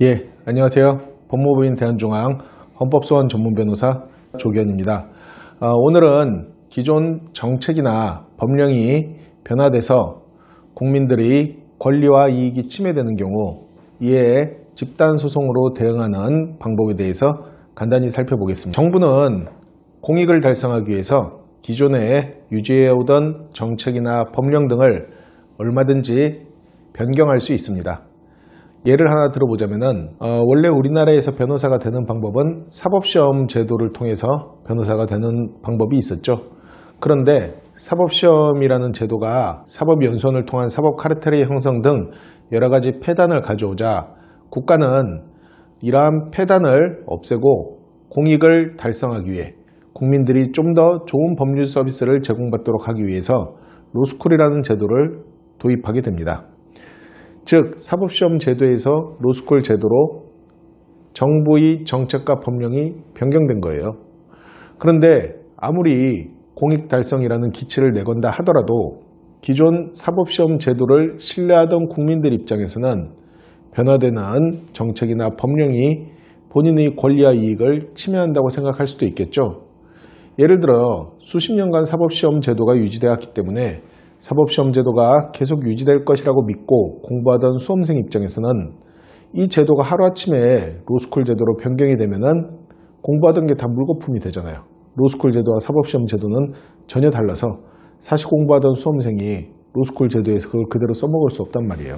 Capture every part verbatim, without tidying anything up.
예, 안녕하세요. 법무부인 대한중앙 헌법소원 전문 변호사 조기현입니다. 어, 오늘은 기존 정책이나 법령이 변화돼서 국민들의 권리와 이익이 침해되는 경우 이에 집단소송으로 대응하는 방법에 대해서 간단히 살펴보겠습니다. 정부는 공익을 달성하기 위해서 기존에 유지해오던 정책이나 법령 등을 얼마든지 변경할 수 있습니다. 예를 하나 들어보자면은 어, 원래 우리나라에서 변호사가 되는 방법은 사법시험 제도를 통해서 변호사가 되는 방법이 있었죠. 그런데 사법시험이라는 제도가 사법연수원을 통한 사법카르텔의 형성 등 여러가지 폐단을 가져오자 국가는 이러한 폐단을 없애고 공익을 달성하기 위해 국민들이 좀 더 좋은 법률 서비스를 제공받도록 하기 위해서 로스쿨이라는 제도를 도입하게 됩니다. 즉 사법시험 제도에서 로스쿨 제도로 정부의 정책과 법령이 변경된 거예요. 그런데 아무리 공익 달성이라는 기치를 내건다 하더라도 기존 사법시험 제도를 신뢰하던 국민들 입장에서는 변화되는 정책이나 법령이 본인의 권리와 이익을 침해한다고 생각할 수도 있겠죠. 예를 들어 수십 년간 사법시험 제도가 유지되었기 때문에 사법시험 제도가 계속 유지될 것이라고 믿고 공부하던 수험생 입장에서는 이 제도가 하루아침에 로스쿨 제도로 변경이 되면은 공부하던 게 다 물거품이 되잖아요. 로스쿨 제도와 사법시험 제도는 전혀 달라서 사실 공부하던 수험생이 로스쿨 제도에서 그걸 그대로 써먹을 수 없단 말이에요.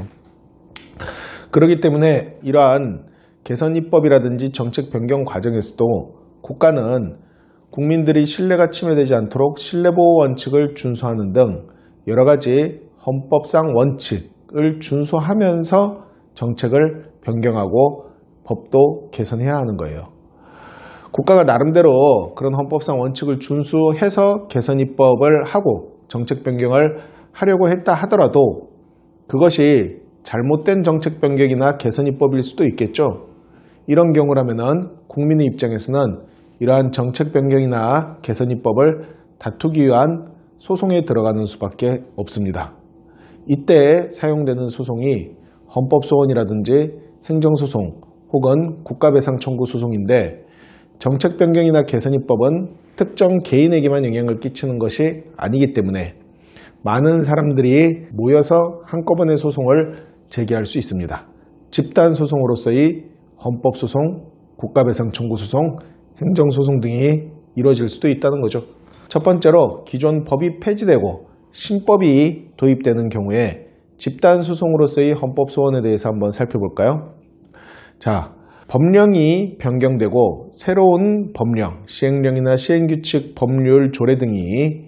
그렇기 때문에 이러한 개선 입법이라든지 정책 변경 과정에서도 국가는 국민들이 신뢰가 침해되지 않도록 신뢰보호 원칙을 준수하는 등 여러 가지 헌법상 원칙을 준수하면서 정책을 변경하고 법도 개선해야 하는 거예요. 국가가 나름대로 그런 헌법상 원칙을 준수해서 개선 입법을 하고 정책 변경을 하려고 했다 하더라도 그것이 잘못된 정책 변경이나 개선 입법일 수도 있겠죠. 이런 경우라면은 국민의 입장에서는 이러한 정책 변경이나 개선 입법을 다투기 위한 소송에 들어가는 수밖에 없습니다. 이때 사용되는 소송이 헌법소원이라든지 행정소송 혹은 국가배상 청구 소송인데 정책 변경이나 개선 입법은 특정 개인에게만 영향을 끼치는 것이 아니기 때문에 많은 사람들이 모여서 한꺼번에 소송을 제기할 수 있습니다. 집단소송으로서의 헌법소송, 국가배상 청구 소송, 행정소송 등이 이루어질 수도 있다는 거죠. 첫 번째로 기존 법이 폐지되고 신법이 도입되는 경우에 집단소송으로서의 헌법소원에 대해서 한번 살펴볼까요? 자, 법령이 변경되고 새로운 법령, 시행령이나 시행규칙, 법률, 조례 등이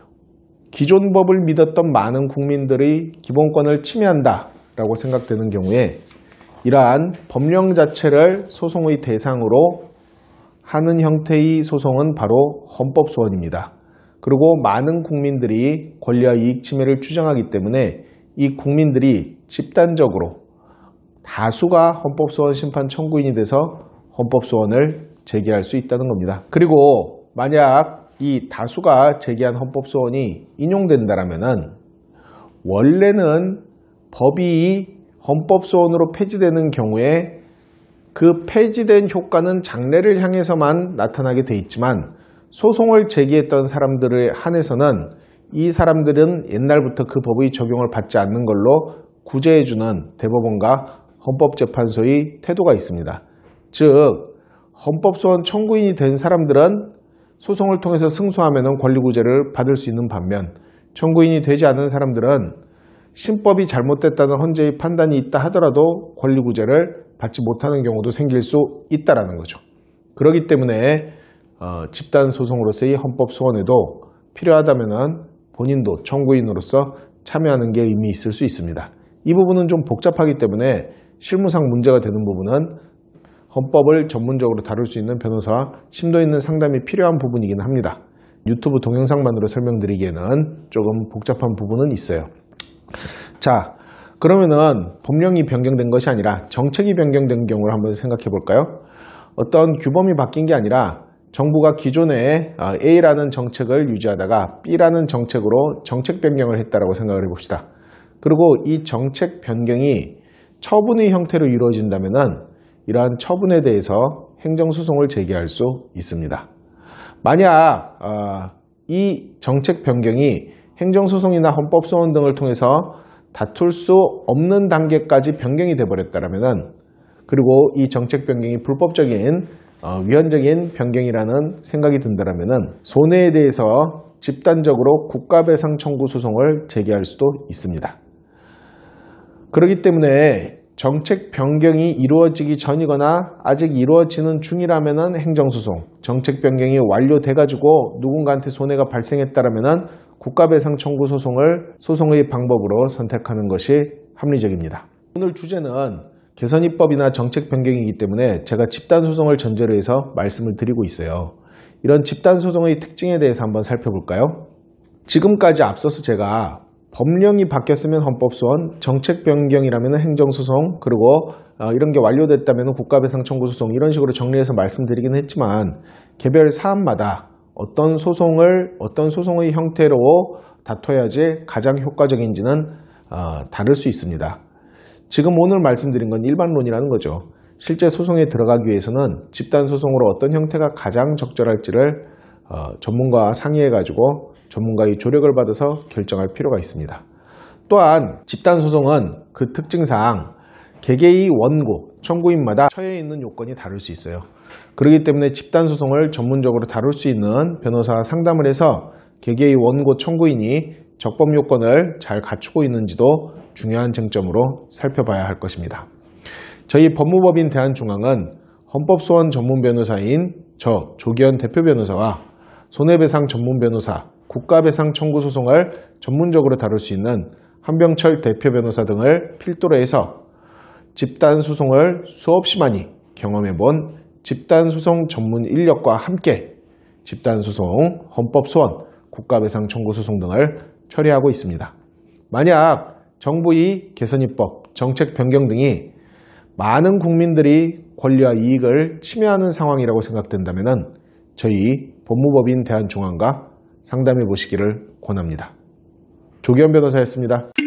기존 법을 믿었던 많은 국민들의 기본권을 침해한다 라고 생각되는 경우에 이러한 법령 자체를 소송의 대상으로 하는 형태의 소송은 바로 헌법소원입니다. 그리고 많은 국민들이 권리와 이익 침해를 주장하기 때문에 이 국민들이 집단적으로 다수가 헌법소원 심판 청구인이 돼서 헌법소원을 제기할 수 있다는 겁니다. 그리고 만약 이 다수가 제기한 헌법소원이 인용된다라면은 원래는 법이 헌법소원으로 폐지되는 경우에 그 폐지된 효과는 장래를 향해서만 나타나게 돼 있지만 소송을 제기했던 사람들에 한해서는 이 사람들은 옛날부터 그 법의 적용을 받지 않는 걸로 구제해주는 대법원과 헌법재판소의 태도가 있습니다. 즉 헌법소원 청구인이 된 사람들은 소송을 통해서 승소하면 권리구제를 받을 수 있는 반면 청구인이 되지 않은 사람들은 신법이 잘못됐다는 헌재의 판단이 있다 하더라도 권리구제를 받지 못하는 경우도 생길 수 있다는 거죠. 그렇기 때문에 어, 집단소송으로서의 헌법소원에도 필요하다면 본인도 청구인으로서 참여하는 게 의미 있을 수 있습니다. 이 부분은 좀 복잡하기 때문에 실무상 문제가 되는 부분은 헌법을 전문적으로 다룰 수 있는 변호사와 심도 있는 상담이 필요한 부분이긴 합니다. 유튜브 동영상만으로 설명드리기에는 조금 복잡한 부분은 있어요. 자, 그러면은 법령이 변경된 것이 아니라 정책이 변경된 경우를 한번 생각해 볼까요? 어떤 규범이 바뀐 게 아니라 정부가 기존에 A라는 정책을 유지하다가 B라는 정책으로 정책 변경을 했다라고 생각을 해봅시다. 그리고 이 정책 변경이 처분의 형태로 이루어진다면은 이러한 처분에 대해서 행정소송을 제기할 수 있습니다. 만약 어, 이 정책 변경이 행정소송이나 헌법소원 등을 통해서 다툴 수 없는 단계까지 변경이 되어버렸다면, 그리고 이 정책 변경이 불법적인 어, 위헌적인 변경이라는 생각이 든다면 손해에 대해서 집단적으로 국가배상 청구 소송을 제기할 수도 있습니다. 그렇기 때문에 정책 변경이 이루어지기 전이거나 아직 이루어지는 중이라면 행정소송, 정책 변경이 완료돼 가지고 누군가한테 손해가 발생했다면 국가배상 청구 소송을 소송의 방법으로 선택하는 것이 합리적입니다. 오늘 주제는 개선입법이나 정책 변경이기 때문에 제가 집단소송을 전제로 해서 말씀을 드리고 있어요. 이런 집단소송의 특징에 대해서 한번 살펴볼까요? 지금까지 앞서서 제가 법령이 바뀌었으면 헌법소원, 정책 변경이라면 행정소송, 그리고 이런 게 완료됐다면 국가배상 청구소송, 이런 식으로 정리해서 말씀드리긴 했지만 개별 사안마다 어떤 소송을 어떤 소송의 형태로 다퉈야지 가장 효과적인지는 다를 수 있습니다. 지금 오늘 말씀드린 건 일반론이라는 거죠. 실제 소송에 들어가기 위해서는 집단소송으로 어떤 형태가 가장 적절할지를 전문가와 상의해 가지고 전문가의 조력을 받아서 결정할 필요가 있습니다. 또한 집단소송은 그 특징상 개개의 원고, 청구인마다 처해 있는 요건이 다를 수 있어요. 그렇기 때문에 집단소송을 전문적으로 다룰 수 있는 변호사와 상담을 해서 개개의 원고, 청구인이 적법 요건을 잘 갖추고 있는지도 중요한 쟁점으로 살펴봐야 할 것입니다. 저희 법무법인 대한중앙은 헌법소원 전문 변호사인 저 조기현 대표 변호사와 손해배상 전문 변호사, 국가배상 청구 소송을 전문적으로 다룰 수 있는 한병철 대표 변호사 등을 필두로 해서 집단소송을 수없이 많이 경험해본 집단소송 전문 인력과 함께 집단소송, 헌법소원, 국가배상 청구 소송 등을 처리하고 있습니다. 만약 정부의 개선입법, 정책 변경 등이 많은 국민들이 권리와 이익을 침해하는 상황이라고 생각된다면 저희 법무법인 대한중앙과 상담해 보시기를 권합니다. 조기현 변호사였습니다.